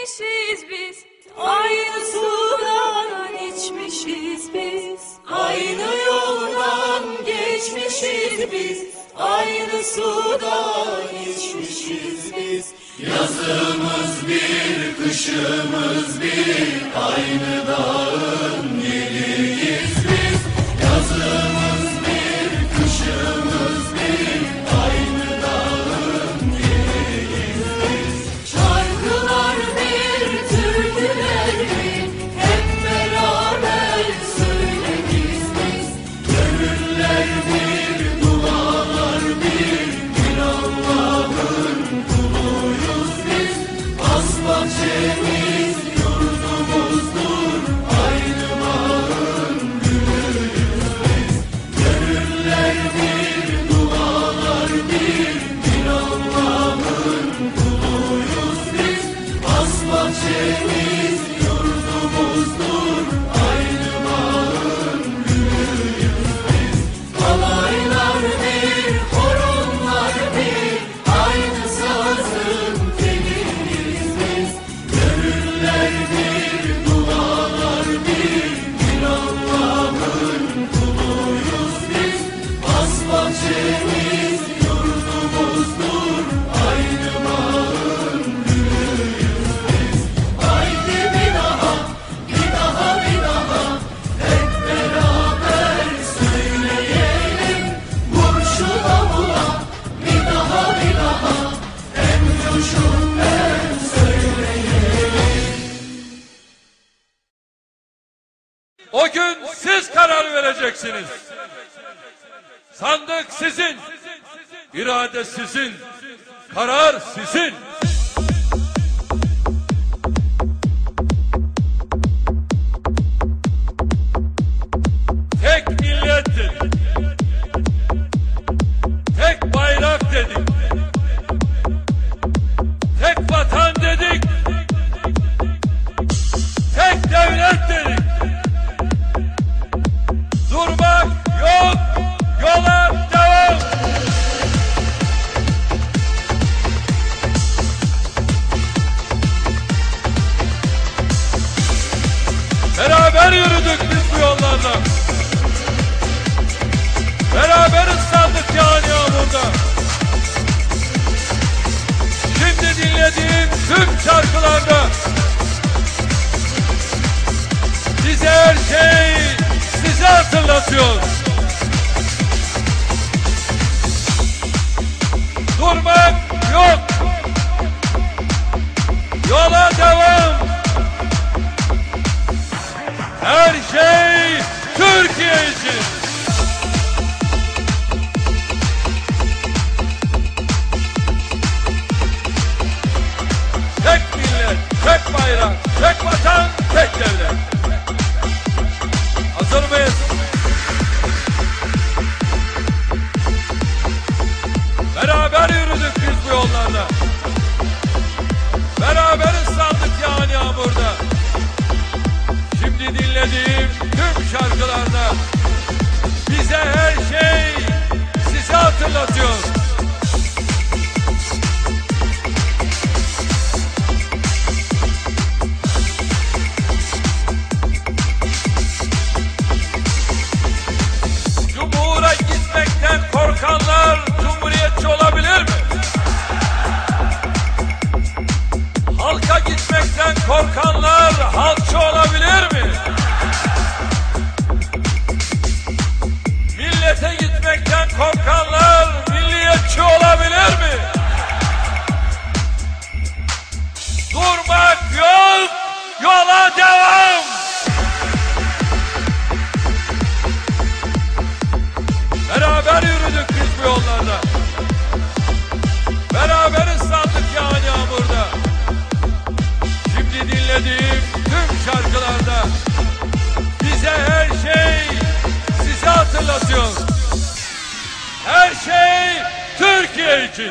geçmişiz biz. Aynı sudan içmişiz biz. Aynı yoldan geçmişiz biz. Aynı sudan içmişiz biz. Yazımız bir, kışımız bir. Aynı dağın yeliyiz biz. Yazımız bir, kışımız bir. Aynı dağın yeliyiz biz. Şarkılar bir, türküler bir. Hep beraber söyleriz biz. Gönüller bir, dualar bir. Bir Allah'ın kuluyuz biz. Bahçemiz yurdumuzdur, aynı bağın gülüyüz biz. Gönüller bir, dualar bir. Bir Allah'ın kuluyuz biz. Bahçemiz yurdumuzdur, aynı bağın gülüyüz biz. Alaylar bir, horonlar bir. Aynı sazın teliyiz biz. Gönüller bir, dualar bir. Bir Allah'ın kuluyuz biz. Bahçemiz yurdumuzdur, aynı bağın gülüyüz biz. Haydi bir daha, bir daha, bir daha. Hep beraber söyleyelim. Vur şu davula, bir daha, bir daha. Hem coşup hem söyleyelim. O gün siz karar vereceksiniz. Sandık sizin, irade sizin, karar sizin. Tek millet dedik, tek bayrak dedik, tek vatan dedik, tek devlet dedik. Durmak yok, yola devam. Beraber yürüdük biz bu yollarda. Beraber ıslandık yağan yağmurda. Şimdi dinlediğim tüm şarkılarda bize her şey sizi hatırlatıyor. Durmak yok. Yola devam. Her şey Türkiye için. Tek millet, tek bayrak, tek vatan, tek devlet. Hazır mıyız? Beraber yürüdük biz bu yollarda. Beraber ıslandık yağan yağmurda. Şimdi dinlediğim tüm şarkılarda bize her şey sizi hatırlatıyor. Cumhur'a gitmekten korkanlar cumhuriyetçi olabilir mi? Halka gitmekten korkanlar halkçı olabilir mi? Millete gitmekten korkanlar milliyetçi olabilir mi? Durmak yok, yola devam. Beraber yürüdük biz bu yollarda. Beraber ıslandık yağan yağmurda. Şimdi dinlediğim tüm şarkılarda bize her şey sizi hatırlatıyor. Her şey Türkiye için.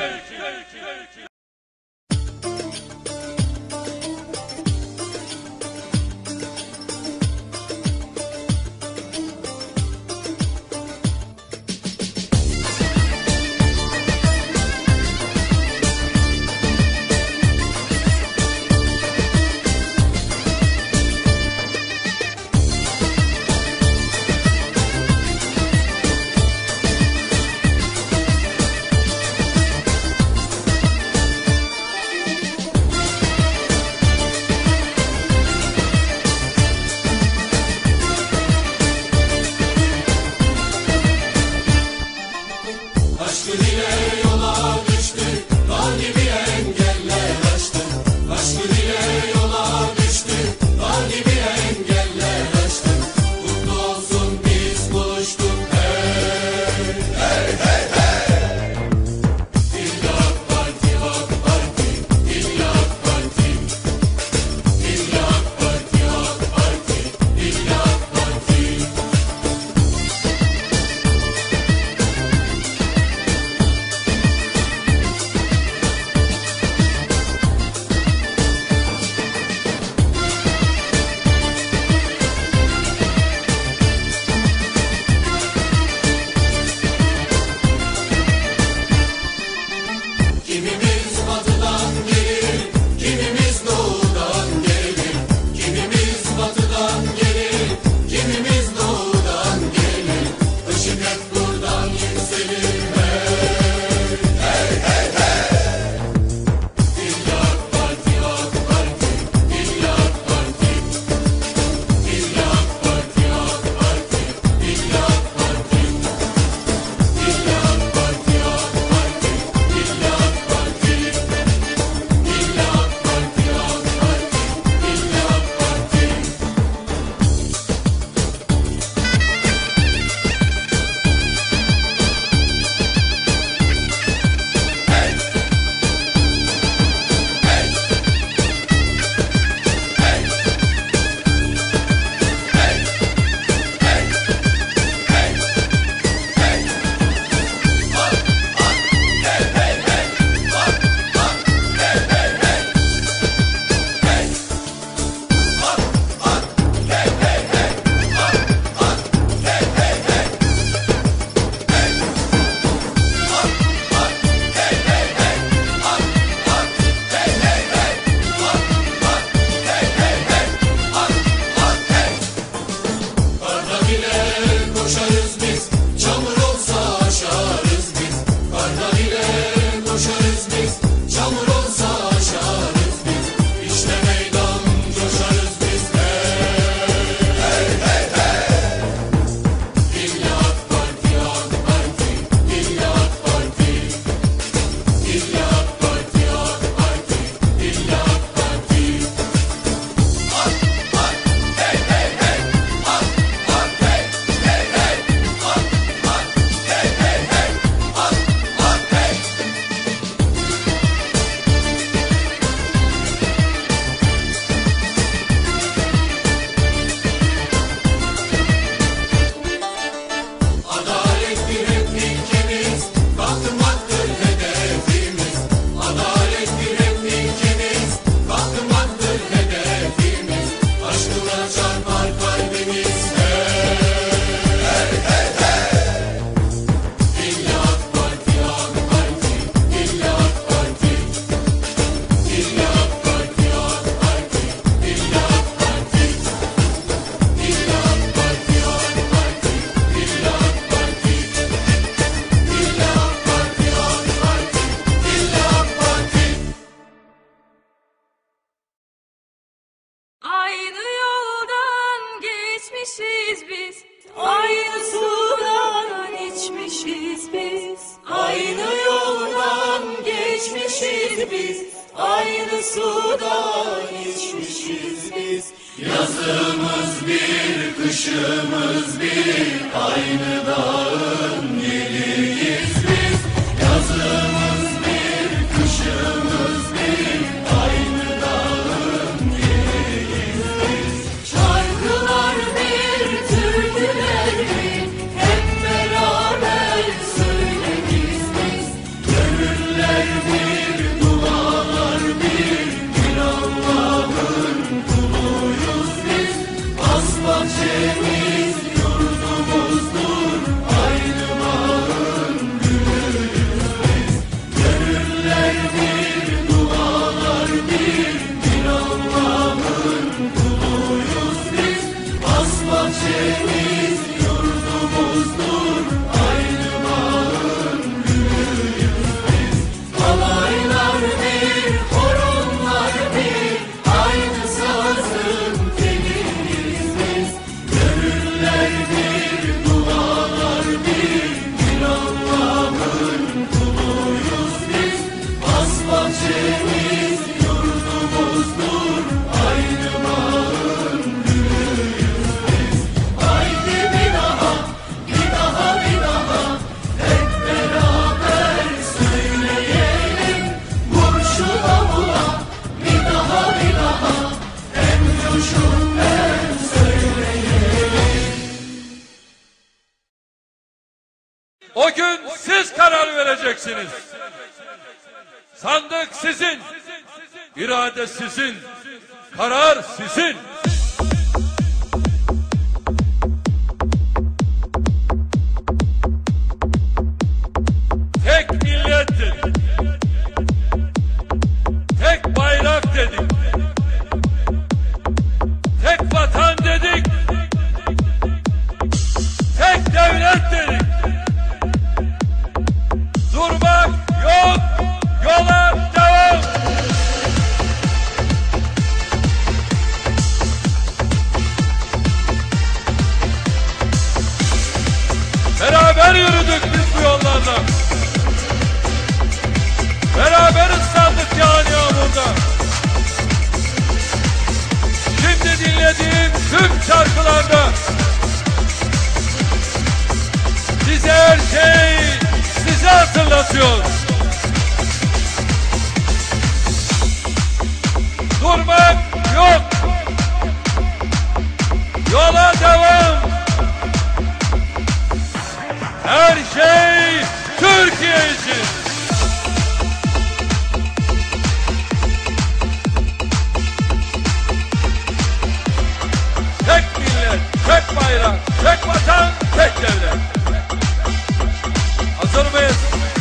geçmişiz biz. Aynı sudan içmişiz biz. Aynı yoldan geçmişiz biz. Aynı sudan içmişiz biz. Yazımız bir, kışımız bir, aynı dağın yeliyiz biz. Yazımız bir, kışımız bir, aynı dağın yeliyiz biz. Şarkılar bir, türküler bir, hep beraber söyleriz biz. Gönüller bir, dualar bir, bir Allah'ın kuluyuz biz. Bahçemiz yurdumuzdur, aynı bağın gülüyüz biz. Gönüller bir, dualar bir, bir Allah'ın kuluyuz biz. Bahçemiz yurdumuzdur, aynı bağın gülüyüz biz. Alaylar bir, horonlar bir, aynı sazın teliyiz biz. Gönüller bir, dualar bir, bir Allah'ın kuluyuz biz. Bahçemiz yurdumuzdur, aynı bağın gülüyüz biz. Haydi bir daha, bir daha, bir daha, hep beraber söyleyelim. Vur şu davula, bir daha, bir daha, hem coşup hem söyleyelim. O gün siz karar vereceksiniz. Sandık sizin, irade sizin, karar sizin. Tek millet dedik. Tek bayrak dedik. Tek vatan dedik. Tek devlet dedik. Durmak yok, yola devam. Beraber yürüdük biz bu yollarla. Beraber ıslandık yağan yağmurda. Şimdi dinlediğim tüm şarkılarda bize her şey sizi hatırlatıyor. Durmak yok. Yola devam. Her şey Türkiye için. Tek millet, tek bayrak, tek vatan, tek devlet. Hazır mıyız?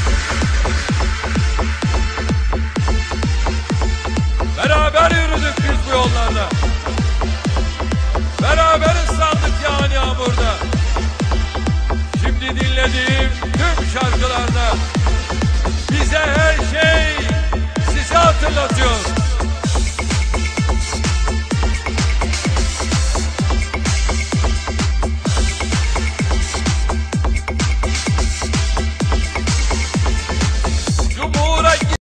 Beraber yürüdük biz bu yollarda. Beraber ıslandık yağan yağmurda. Şimdi dinlediğim tüm şarkılarda bize her şey